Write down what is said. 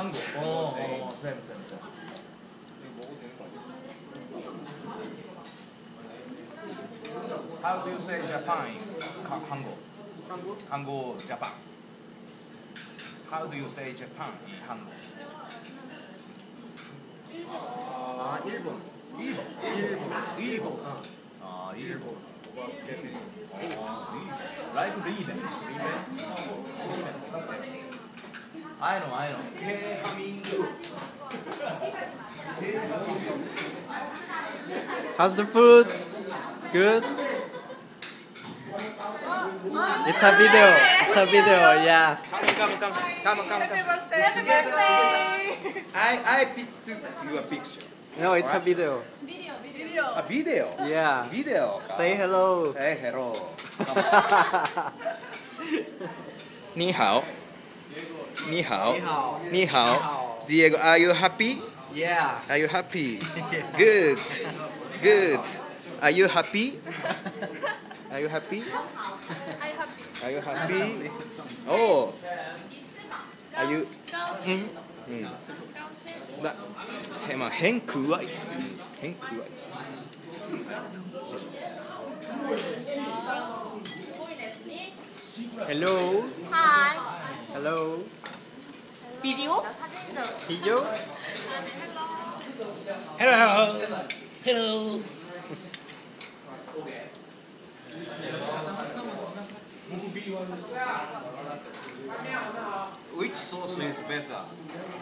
한국. same. How do you say Japan in 한국? 한국, Japan. How do you say Japan in 한국? 일본. 일본. Like Riben. I know. How's the food? Good? It's a video. Yeah. Come. Happy birthday! I took you a picture. No, it's a video. A video. Yeah. Video. Say hello. Hey, hello. 你好. Diego, are you happy? Yeah. Are you happy? Good. Are you happy? Are you happy? Oh. Are you? 很可愛. Hello. Hi. Hello. Video? Video? Hello. Which sauce is better?